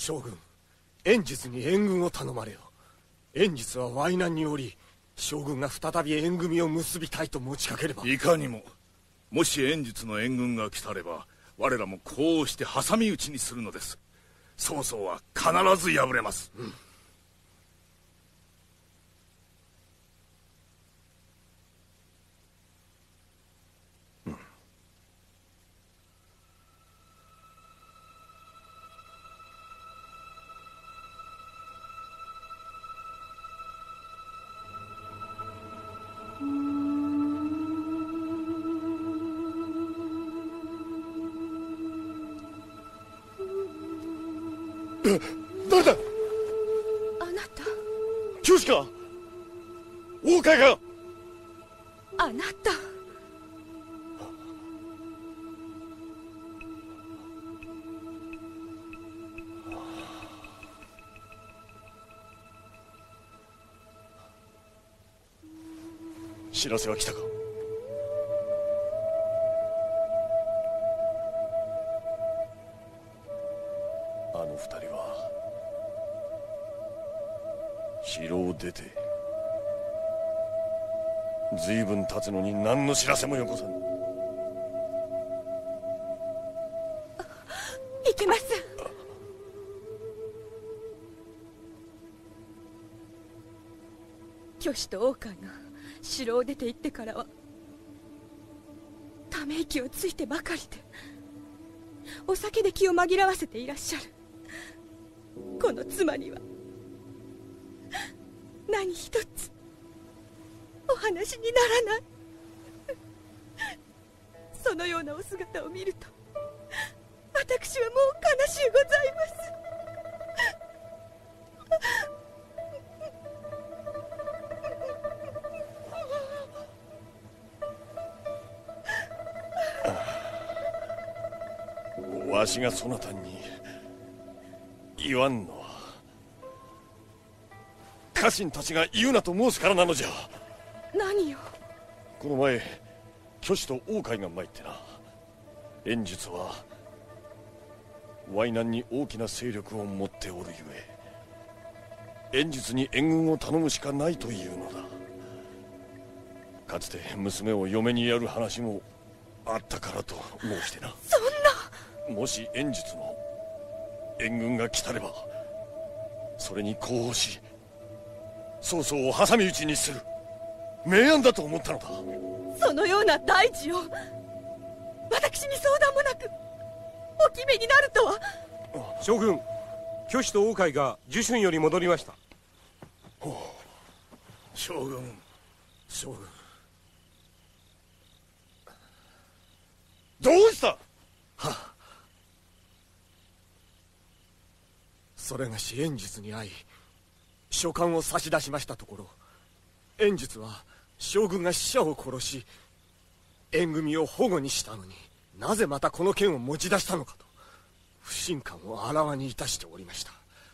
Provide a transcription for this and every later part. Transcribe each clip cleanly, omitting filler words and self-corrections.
将軍、燕術に援軍を頼まれよ。燕術は淮南におり、将軍が再び縁組を結びたいと持ちかければ。 いかにも。もし燕術の援軍が来たれば、我らもこうして挟み撃ちにするのです。曹操は必ず敗れます。 誰だ。 あなた。 教師か。大海が。 あなた。 知らせは来たか。あの二人は城を出て随分経つのに何の知らせもよこさぬ。 いけません。虚子と大海が城を出て行ってからはため息をついてばかりで、お酒で気を紛らわせていらっしゃる。この妻には何一つお話にならない。そのようなお姿を見ると私はもう悲しゅうございます。 わしがそなたに言わんのは家臣たちが言うなと申すからなのじゃ。 何よ。 この前虚子と大海が参ってな、燕術は淮南に大きな勢力を持っておるゆえ燕術に援軍を頼むしかないというのだ。かつて娘を嫁にやる話もあったからと申してな。 そんな。 もし燕術の援軍が来たればそれに呼応し曹操を挟み撃ちにする明暗だと思ったのだ。 そのような大事を私に相談もなくお決めになるとは。 将軍、虚子と大海が受春より戻りました。 将軍。 将軍、どうした。はっ。それがし燕術に会い書簡を差し出しましたところ、燕術は将軍が死者を殺し縁組を保護にしたのになぜまたこの剣を持ち出したのかと不信感をあらわにいたしておりました。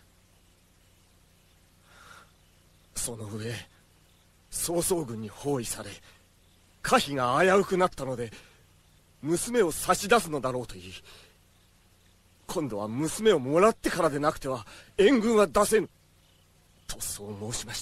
その上曹操軍に包囲され可否が危うくなったので娘を差し出すのだろうと言い、今度は娘をもらってからでなくては援軍は出せぬとそう申しました。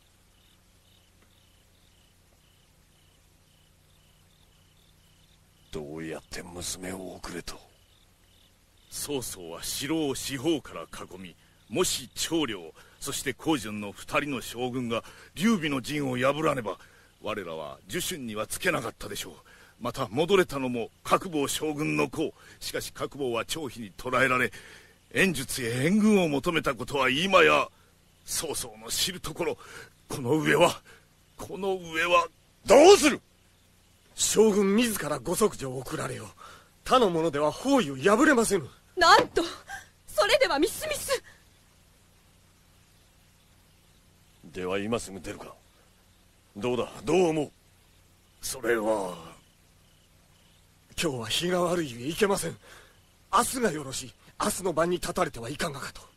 どうやって娘を送れと。 曹操は城を四方から囲み、もし長領そして高順の2人の将軍が劉備の陣を破らねば我らは受春にはつけなかったでしょう。また戻れたのも覚坊将軍の子。しかし覚坊は張飛に捕らえられ燕術へ援軍を求めたことは今や曹操の知るところ。この上はどうする。将軍自らご息女を送られよ。他の者では包囲を破れませぬ。 なんとそれではみすみす。 では今すぐ出るか。どうだ、どう思う。 それは今日は日が悪いゆえ行けません。明日がよろしい。明日の晩に立たれてはいかがかと。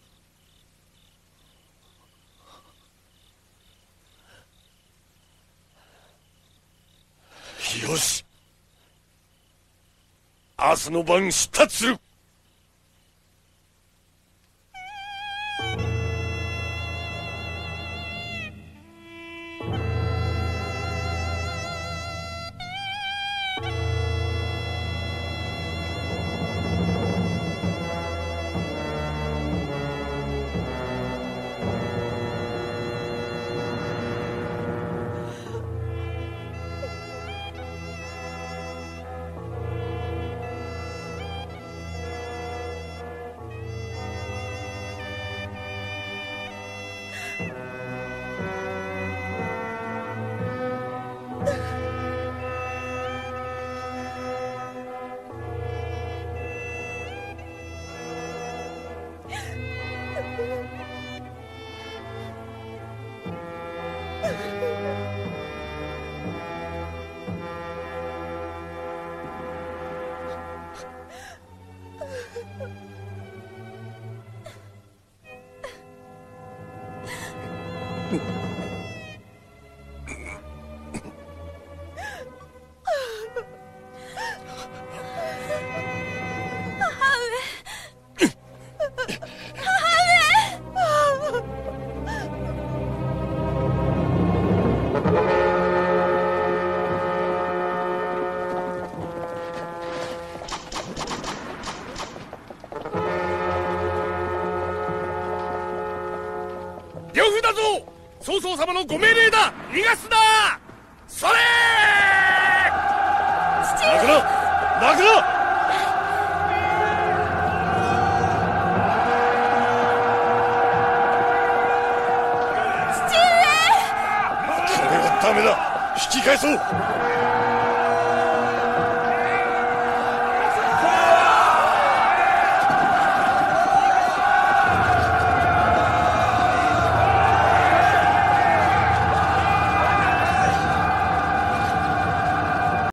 よし、明日の晩出立する。 呂布だぞ。曹操様のご命令だ。逃がすな。それ泣くな泣くな。これはダメだ。引き返そう。